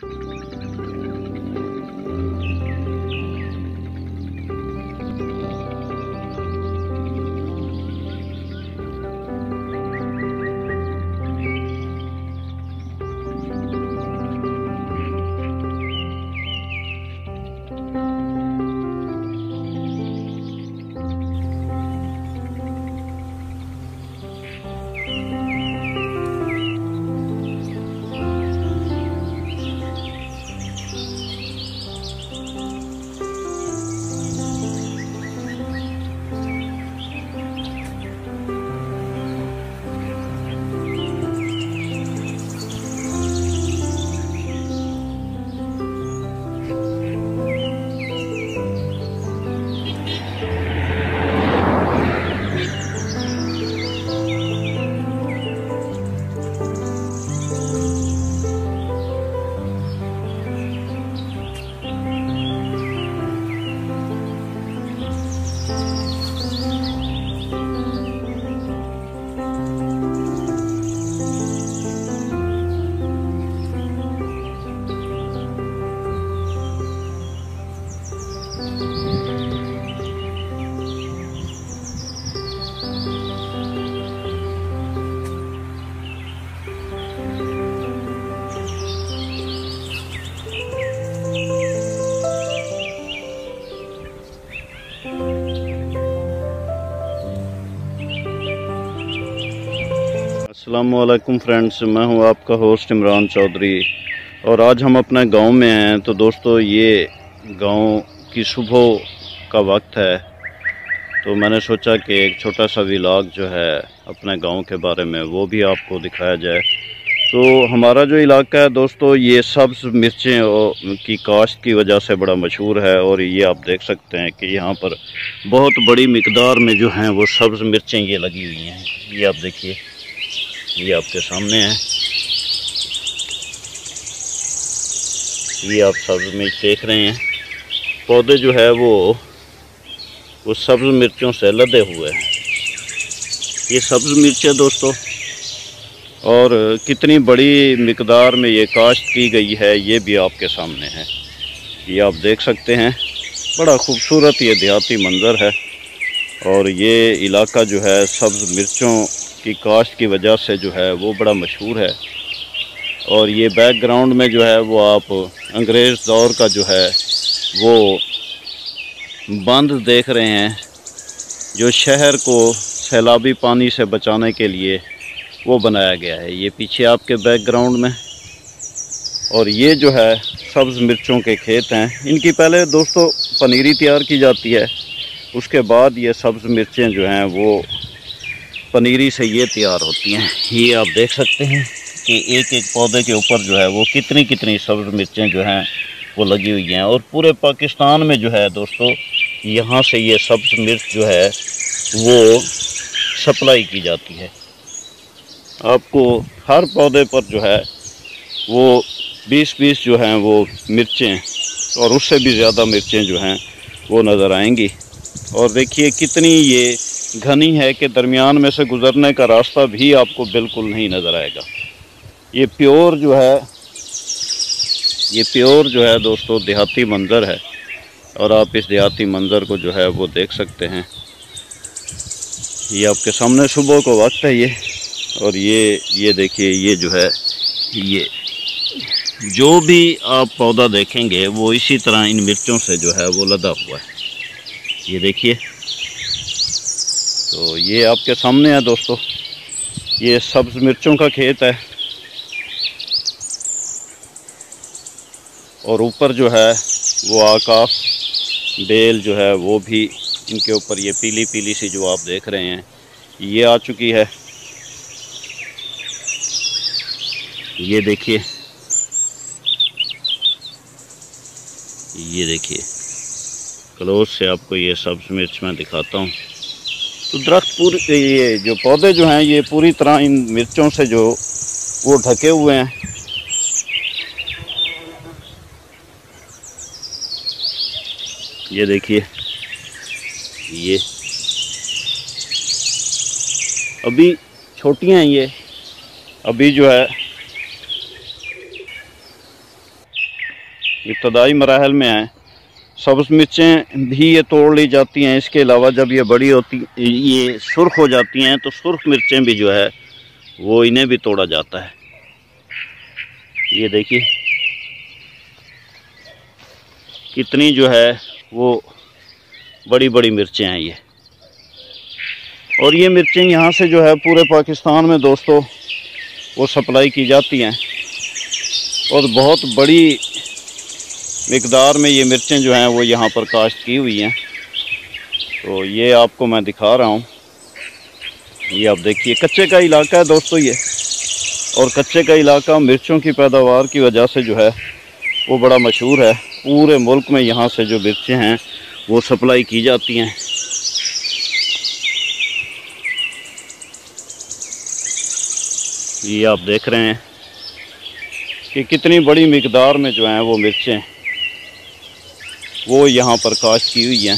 अस्सलामुअलैकुम फ्रेंड्स, मैं हूं आपका होस्ट इमरान चौधरी और आज हम अपने गांव में हैं। तो दोस्तों, ये गांव की सुबह का वक्त है, तो मैंने सोचा कि एक छोटा सा व्लॉग जो है अपने गांव के बारे में वो भी आपको दिखाया जाए। तो हमारा जो इलाका है दोस्तों, ये सब्ज़ मिर्चें की काश्त की वजह से बड़ा मशहूर है। और ये आप देख सकते हैं कि यहाँ पर बहुत बड़ी मिकदार में जो हैं वो सब्ज़ मिर्चें ये लगी हुई हैं। ये आप देखिए, ये आपके सामने है। ये आप सब्ज़ मिर्च देख रहे हैं, पौधे जो है वो सब्ज़ मिर्चों से लदे हुए हैं। ये सब्ज़ मिर्च है दोस्तों, और कितनी बड़ी मिकदार में ये काश्त की गई है ये भी आपके सामने है। ये आप देख सकते हैं, बड़ा खूबसूरत ये देहाती मंज़र है। और ये इलाका जो है सब्ज़ मिर्चों की काश्त की वजह से जो है वो बड़ा मशहूर है। और ये बैकग्राउंड में जो है वो आप अंग्रेज़ दौर का जो है वो बांध देख रहे हैं, जो शहर को सैलाबी पानी से बचाने के लिए वो बनाया गया है। ये पीछे आपके बैकग्राउंड में। और ये जो है सब्ज़ मिर्चों के खेत हैं। इनकी पहले दोस्तों पनीरी तैयार की जाती है, उसके बाद ये सब्ज़ मिर्चें जो हैं वो पनीरी से ये तैयार होती हैं। ये आप देख सकते हैं कि एक एक पौधे के ऊपर जो है वो कितनी कितनी सब्ज़ मिर्चें जो हैं वो लगी हुई हैं। और पूरे पाकिस्तान में जो है दोस्तों, यहाँ से ये सब्ज़ मिर्च जो है वो सप्लाई की जाती है। आपको हर पौधे पर जो है वो 20-20 जो हैं वो मिर्चें और उससे भी ज़्यादा मिर्चें जो हैं वो नज़र आएंगी। और देखिए कितनी ये घनी है कि दरमियान में से गुज़रने का रास्ता भी आपको बिल्कुल नहीं नज़र आएगा। ये प्योर जो है दोस्तों देहाती मंज़र है। और आप इस देहाती मंज़र को जो है वो देख सकते हैं। ये आपके सामने सुबह को वक्त है ये। और ये देखिए, ये जो है ये जो भी आप पौधा देखेंगे वो इसी तरह इन मिर्चों से जो है वो लदा हुआ है। ये देखिए, तो ये आपके सामने है दोस्तों, ये सब्ज़ मिर्चों का खेत है। और ऊपर जो है वो आकाश बेल जो है वो भी इनके ऊपर ये पीली पीली सी जो आप देख रहे हैं ये आ चुकी है। ये देखिए, ये देखिए, क्लोज से आपको ये सब्ज़ मिर्च मैं दिखाता हूँ। तो दरख्त पूरे, ये जो पौधे जो हैं ये पूरी तरह इन मिर्चों से जो वो ढके हुए हैं। ये देखिए, ये अभी छोटी हैं, ये अभी जो है इब्तदाई मराहल में हैं। सब्ज़ मिर्चें भी ये तोड़ ली जाती हैं। इसके अलावा जब ये बड़ी होती, ये सुर्ख हो जाती हैं, तो सुर्ख मिर्चें भी जो है वो इन्हें भी तोड़ा जाता है। ये देखिए कितनी जो है वो बड़ी बड़ी मिर्चें हैं ये। और ये मिर्चें यहाँ से जो है पूरे पाकिस्तान में दोस्तों वो सप्लाई की जाती हैं और बहुत बड़ी मिकदार में ये मिर्चें जो हैं वो यहाँ पर काश्त की हुई हैं। तो ये आपको मैं दिखा रहा हूँ। ये आप देखिए कच्चे का इलाका है दोस्तों ये, और कच्चे का इलाका मिर्चों की पैदावार की वजह से जो है वो बड़ा मशहूर है। पूरे मुल्क में यहाँ से जो मिर्चें हैं वो सप्लाई की जाती हैं। ये आप देख रहे हैं कि कितनी बड़ी मिकदार में जो हैं वो मिर्चें वो यहाँ पर काश्त की हुई हैं।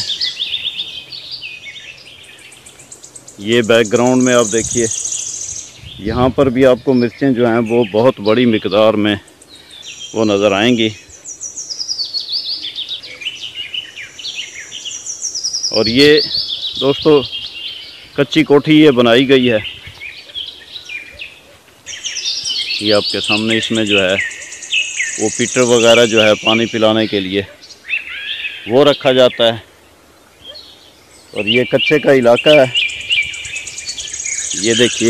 ये बैकग्राउंड में आप देखिए यहाँ पर भी आपको मिर्चें जो हैं वो बहुत बड़ी मिकदार में वो नज़र आएंगी। और ये दोस्तों कच्ची कोठी ये बनाई गई है। ये आपके सामने इसमें जो है वो पीटर वगैरह जो है पानी पिलाने के लिए वो रखा जाता है। और ये कच्चे का इलाका है। ये देखिए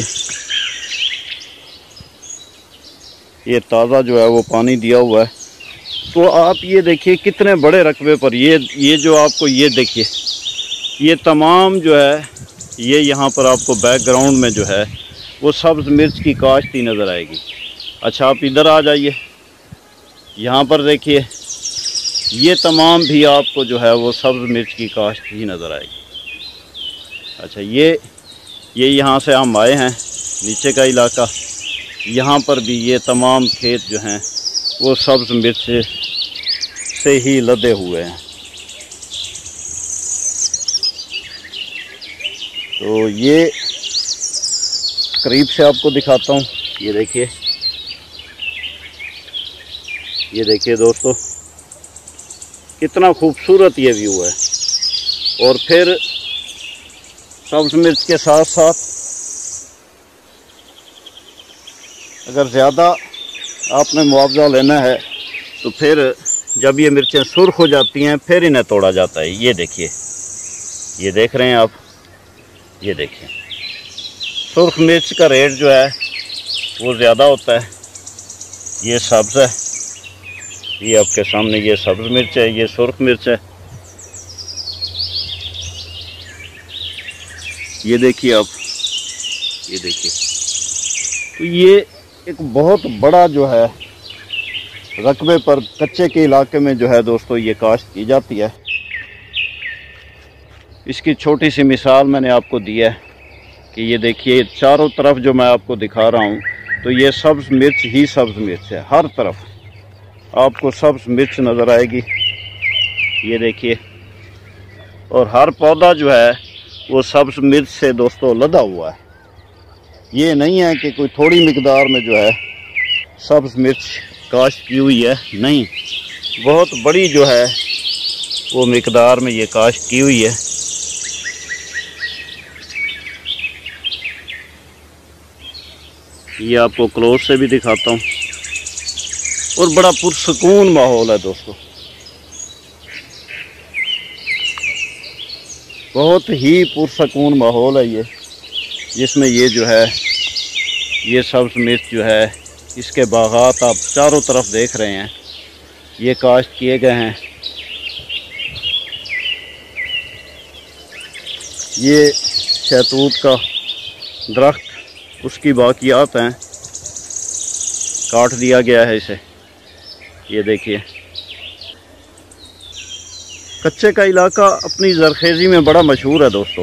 ये ताज़ा जो है वो पानी दिया हुआ है। तो आप ये देखिए कितने बड़े रकबे पर ये जो आपको ये देखिए ये तमाम जो है ये यहाँ पर आपको बैकग्राउंड में जो है वो सब्ज़ मिर्च की काश्त ही नज़र आएगी। अच्छा आप इधर आ जाइए, यहाँ पर देखिए ये तमाम भी आपको जो है वो सब्ज़ मिर्च की काश्त ही नज़र आएगी। अच्छा ये यहाँ से हम आए हैं नीचे का इलाका, यहाँ पर भी ये तमाम खेत जो हैं वो सब्ज़ मिर्च से ही लदे हुए हैं। तो ये करीब से आपको दिखाता हूँ। ये देखिए दोस्तों कितना खूबसूरत ये व्यू है। और फिर सब्ज़ मिर्च के साथ साथ अगर ज़्यादा आपने मुआवजा लेना है तो फिर जब ये मिर्चें सुर्ख हो जाती हैं फिर इन्हें तोड़ा जाता है। ये देखिए ये देख रहे हैं आप, ये देखिए सुर्ख मिर्च का रेट जो है वो ज़्यादा होता है। ये सब्ज़ है, ये आपके सामने ये सब्ज़ मिर्च है, ये सुर्ख मिर्च है। ये देखिए आप, ये देखिए। तो ये एक बहुत बड़ा जो है रकबे पर कच्चे के इलाके में जो है दोस्तों ये काश्त की जाती है। इसकी छोटी सी मिसाल मैंने आपको दी है कि ये देखिए चारों तरफ जो मैं आपको दिखा रहा हूँ तो ये सब्ज़ मिर्च ही सब्ज़ मिर्च है। हर तरफ आपको सब्ज़ मिर्च नज़र आएगी। ये देखिए, और हर पौधा जो है वो सब्ज़ मिर्च से दोस्तों लदा हुआ है। ये नहीं है कि कोई थोड़ी मिकदार में जो है सब्ज़ मिर्च काश्त की हुई है, नहीं, बहुत बड़ी जो है वो मिकदार में ये काश्त की हुई है। ये आपको क्लोज से भी दिखाता हूँ। और बड़ा पुरसकून माहौल है दोस्तों, बहुत ही पुरसकून माहौल है ये, जिसमें ये जो है ये सब्ज़ मिर्च जो है इसके बागात आप चारों तरफ देख रहे हैं ये काश्त किए गए हैं। ये शहतूत का दरख्त उसकी बाकियात हैं, काट दिया गया है इसे। ये देखिए कच्चे का इलाका अपनी ज़रखेज़ी में बड़ा मशहूर है दोस्तों।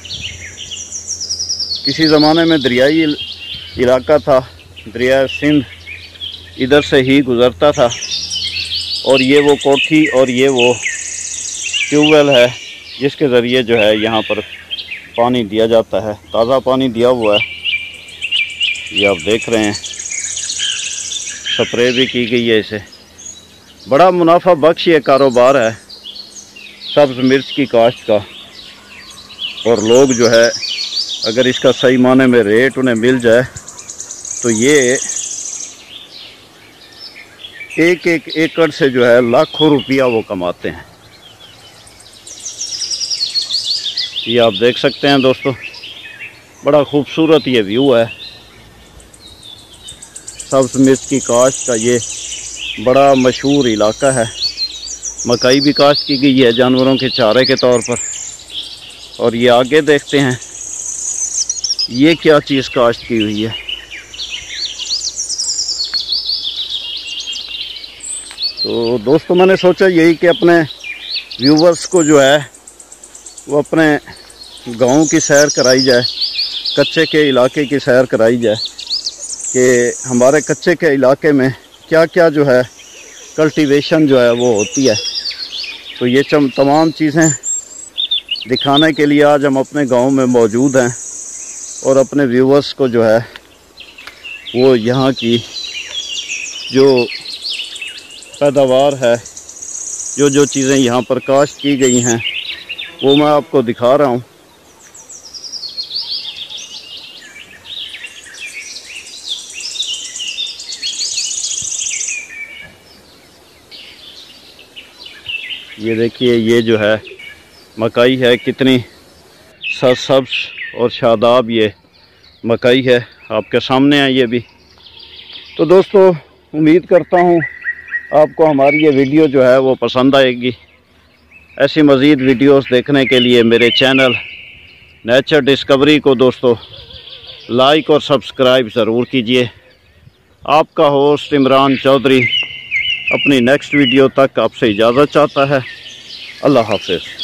किसी ज़माने में दरियाई इलाका था, दरिया सिंध इधर से ही गुज़रता था। और ये वो कोठी और ये वो ट्यूबवेल है जिसके ज़रिए जो है यहाँ पर पानी दिया जाता है। ताज़ा पानी दिया हुआ है, ये आप देख रहे हैं। स्प्रे भी की गई है इसे। बड़ा मुनाफा बख्श ये कारोबार है सब्ज़ मिर्च की काश्त का। और लोग जो है अगर इसका सही माने में रेट उन्हें मिल जाए तो ये एक एक एकड़ से जो है लाखों रुपया वो कमाते हैं। ये आप देख सकते हैं दोस्तों, बड़ा खूबसूरत ये व्यू है सब्ज़ मिर्च की काश्त का। ये बड़ा मशहूर इलाका है। मकई भी काश्त की गई है जानवरों के चारे के तौर पर। और ये आगे देखते हैं ये क्या चीज़ काश्त की हुई है। तो दोस्तों मैंने सोचा यही कि अपने व्यूवर्स को जो है वो अपने गांव की सैर कराई जाए, कच्चे के इलाके की सैर कराई जाए कि हमारे कच्चे के इलाके में क्या क्या जो है कल्टीवेशन जो है वो होती है। तो ये तमाम चीज़ें दिखाने के लिए आज हम अपने गांव में मौजूद हैं और अपने व्यूवर्स को जो है वो यहाँ की जो पैदावार है, जो चीज़ें यहाँ पर काश्त की गई हैं वो मैं आपको दिखा रहा हूँ। ये देखिए ये जो है मकई है, कितनी सब्ज़ और शादाब ये मकई है आपके सामने है ये भी। तो दोस्तों उम्मीद करता हूँ आपको हमारी ये वीडियो जो है वो पसंद आएगी। ऐसी मज़ीद वीडियोस देखने के लिए मेरे चैनल नेचर डिस्कवरी को दोस्तों लाइक और सब्सक्राइब ज़रूर कीजिए। आपका होस्ट इमरान चौधरी अपनी नेक्स्ट वीडियो तक आपसे इजाज़त चाहता है। अल्लाह हाफ़िज़।